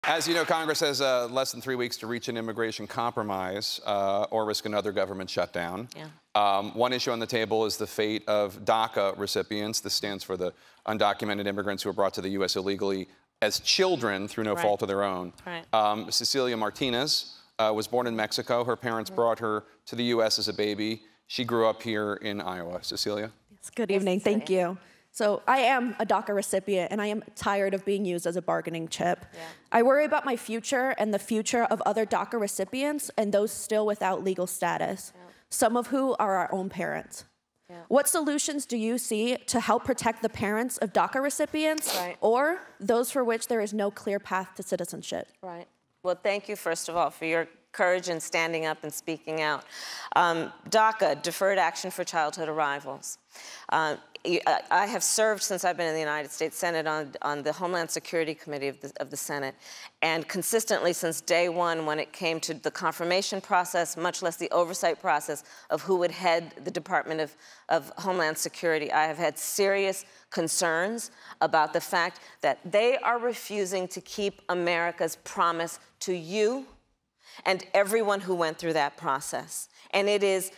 As you know, Congress has less than 3 weeks to reach an immigration compromise or risk another government shutdown. Yeah. One issue on the table is the fate of DACA recipients. This stands for the undocumented immigrants who were brought to the U.S. illegally as children through no fault of their own. Right. Cecilia Martinez was born in Mexico. Her parents brought her to the U.S. as a baby. She grew up here in Iowa. Cecilia? Yes, good evening. Thank you. So I am a DACA recipient, and I am tired of being used as a bargaining chip. Yeah. I worry about my future and the future of other DACA recipients and those still without legal status, some of who are our own parents. Yeah. What solutions do you see to help protect the parents of DACA recipients or those for which there is no clear path to citizenship? Right. Well, thank you, first of all, for your courage in standing up and speaking out. DACA, Deferred Action for Childhood Arrivals. I have served since I've been in the United States Senate on the Homeland Security Committee of the Senate, and consistently since day one when it came to the confirmation process, much less the oversight process of who would head the Department of Homeland Security, I have had serious concerns about the fact that they are refusing to keep America's promise to you and everyone who went through that process. And it is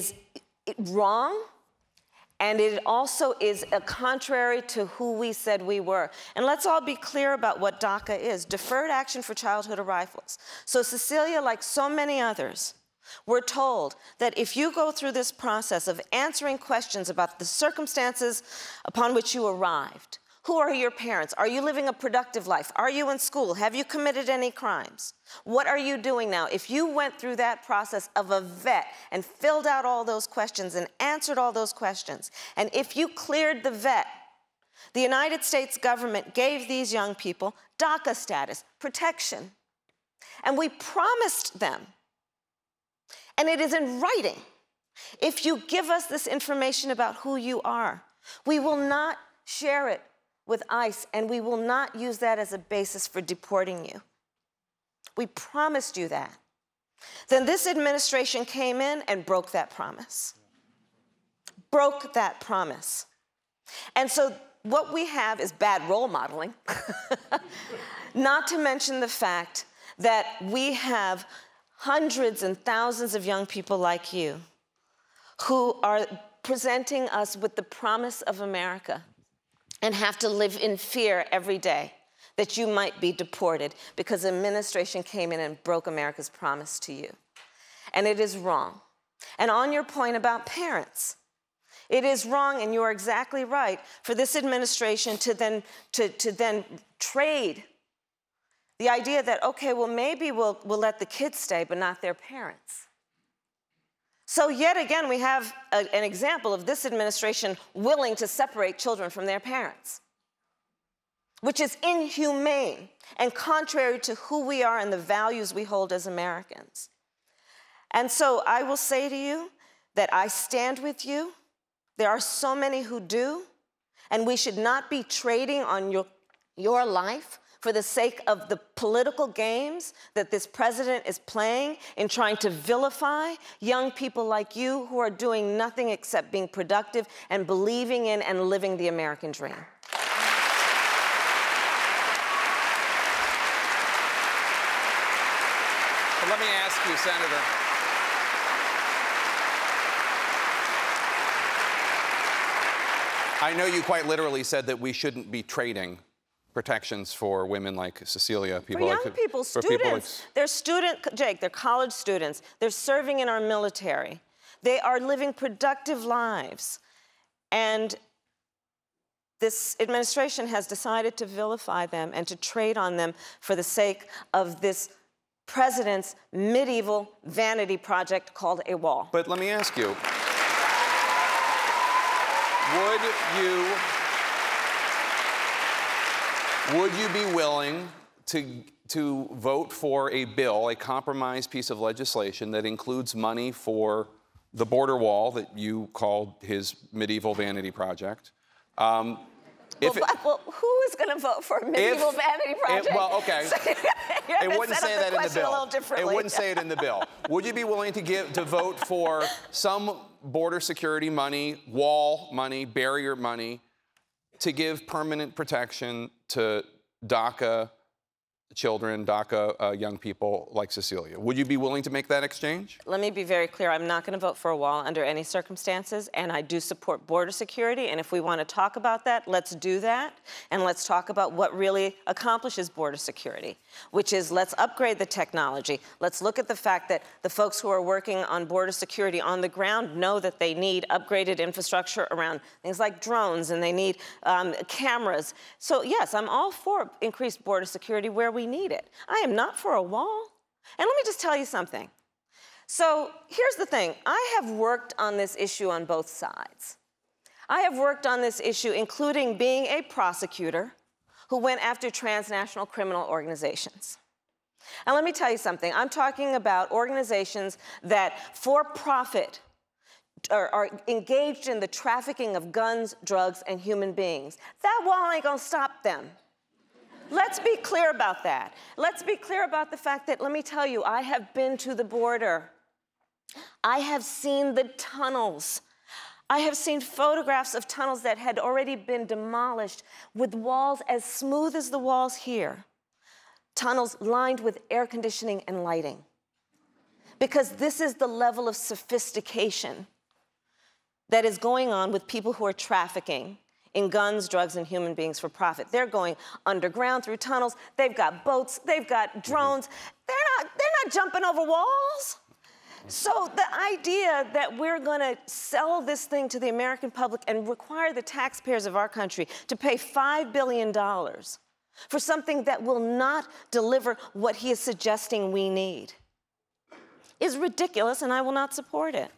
wrong. And it also is contrary to who we said we were. And let's all be clear about what DACA is, Deferred Action for Childhood Arrivals. So Cecilia, like so many others, we're told that if you go through this process of answering questions about the circumstances upon which you arrived, who are your parents? Are you living a productive life? Are you in school? Have you committed any crimes? What are you doing now? If you went through that process of a vet and filled out all those questions and answered all those questions, and if you cleared the vet, the United States government gave these young people DACA status, protection. And we promised them, and it is in writing, if you give us this information about who you are, we will not share it with ICE, and we will not use that as a basis for deporting you. We promised you that. Then this administration came in and broke that promise. Broke that promise. And so what we have is bad role modeling, not to mention the fact that we have hundreds and thousands of young people like you who are presenting us with the promise of America and have to live in fear every day that you might be deported because the administration came in and broke America's promise to you. And it is wrong. And on your point about parents, it is wrong, and you're exactly right, for this administration to then trade the idea that, okay, well, maybe we'll let the kids stay, but not their parents. So yet again, we have an example of this administration willing to separate children from their parents, which is inhumane and contrary to who we are and the values we hold as Americans. And so I will say to you that I stand with you. There are so many who do, and we should not be trading on your life for the sake of the political games that this president is playing in trying to vilify young people like you who are doing nothing except being productive and believing in and living the American dream. But let me ask you, Senator. I know you quite literally said that we shouldn't be trading protections for women like Cecilia. For young people, students. Jake, they're college students. They're serving in our military. They are living productive lives. And this administration has decided to vilify them and to trade on them for the sake of this president's medieval vanity project called a wall. But let me ask you, would you be willing to vote for a bill, a compromise piece of legislation that includes money for the border wall that you called his medieval vanity project? Well, who is going to vote for a medieval vanity project? Well, okay. It wouldn't say that in the bill. It wouldn't say it in the bill. Would you be willing to vote for some border security money, wall money, barrier money, to give permanent protection to DACA children, DACA young people like Cecilia. Would you be willing to make that exchange? Let me be very clear. I'm not going to vote for a wall under any circumstances, and I do support border security. And if we want to talk about that, let's do that. And let's talk about what really accomplishes border security, which is let's upgrade the technology. Let's look at the fact that the folks who are working on border security on the ground know that they need upgraded infrastructure around things like drones, and they need cameras. So yes, I'm all for increased border security where we need it. I am not for a wall. And let me just tell you something. So here's the thing. I have worked on this issue on both sides. I have worked on this issue, including being a prosecutor who went after transnational criminal organizations. And let me tell you something. I'm talking about organizations that, for profit, are engaged in the trafficking of guns, drugs, and human beings. That wall ain't gonna stop them. Let's be clear about that. Let's be clear about the fact that, let me tell you, I have been to the border. I have seen the tunnels. I have seen photographs of tunnels that had already been demolished with walls as smooth as the walls here. Tunnels lined with air conditioning and lighting. Because this is the level of sophistication that is going on with people who are trafficking in guns, drugs, and human beings for profit. They're going underground through tunnels. They've got boats. They've got drones. They're not jumping over walls. So the idea that we're going to sell this thing to the American public and require the taxpayers of our country to pay $5 billion for something that will not deliver what he is suggesting we need is ridiculous, and I will not support it.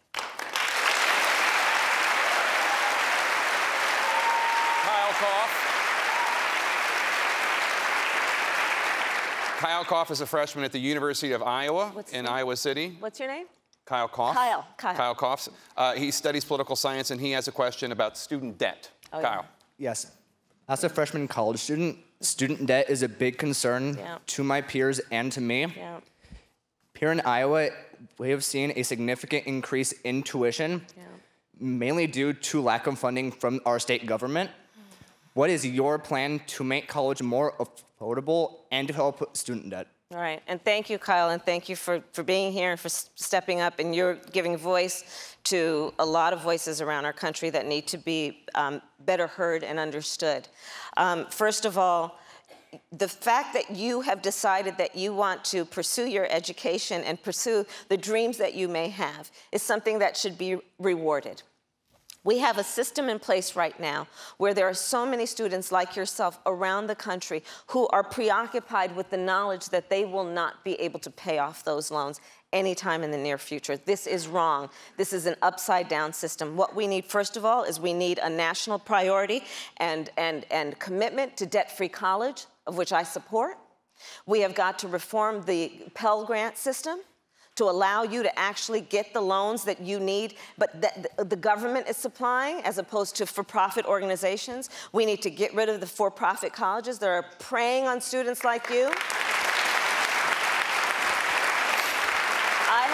Kyle Koff is a freshman at the University of Iowa in Iowa City. What's your name? Kyle Koff. Kyle. Kyle Koff. He studies political science, and he has a question about student debt. Kyle. Yes. As a freshman college student, student debt is a big concern to my peers and to me. Yeah. Here in Iowa, we have seen a significant increase in tuition, mainly due to lack of funding from our state government. What is your plan to make college more affordable and to help student debt? All right, and thank you, Kyle, and thank you for being here and for stepping up, and you're giving voice to a lot of voices around our country that need to be better heard and understood. First of all, the fact that you have decided that you want to pursue your education and pursue the dreams that you may have is something that should be rewarded. We have a system in place right now where there are so many students like yourself around the country who are preoccupied with the knowledge that they will not be able to pay off those loans anytime in the near future. This is wrong. This is an upside-down system. What we need, first of all, is we need a national priority and commitment to debt-free college, of which I support. We have got to reform the Pell Grant system to allow you to actually get the loans that you need, but that the government is supplying as opposed to for-profit organizations. We need to get rid of the for-profit colleges that are preying on students like you. I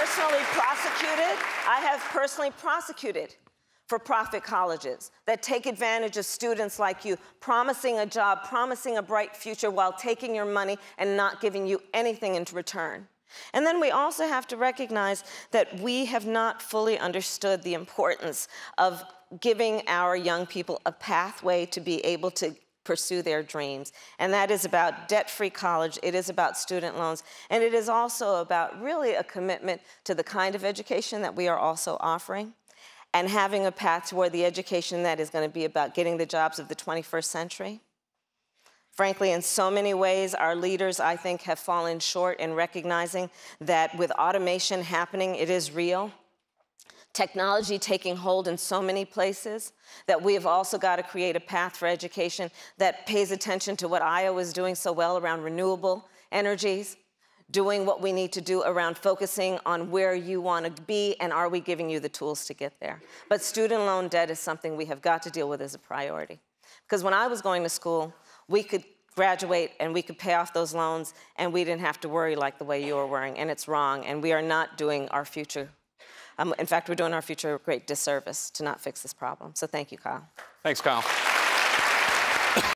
have personally prosecuted for-profit colleges that take advantage of students like you, promising a job, promising a bright future while taking your money and not giving you anything in return. And then we also have to recognize that we have not fully understood the importance of giving our young people a pathway to be able to pursue their dreams. And that is about debt-free college, it is about student loans, and it is also about really a commitment to the kind of education that we are also offering and having a path toward the education that is going to be about getting the jobs of the 21st century. Frankly, in so many ways, our leaders, I think, have fallen short in recognizing that with automation happening, it is real. Technology taking hold in so many places, that we have also got to create a path for education that pays attention to what Iowa is doing so well around renewable energies, doing what we need to do around focusing on where you want to be and are we giving you the tools to get there. But student loan debt is something we have got to deal with as a priority. Because when I was going to school, we could graduate and we could pay off those loans and we didn't have to worry like the way you are worrying, and it's wrong, and we are not doing our future. In fact, we're doing our future a great disservice to not fix this problem. So thank you, Kyle. Thanks, Kyle.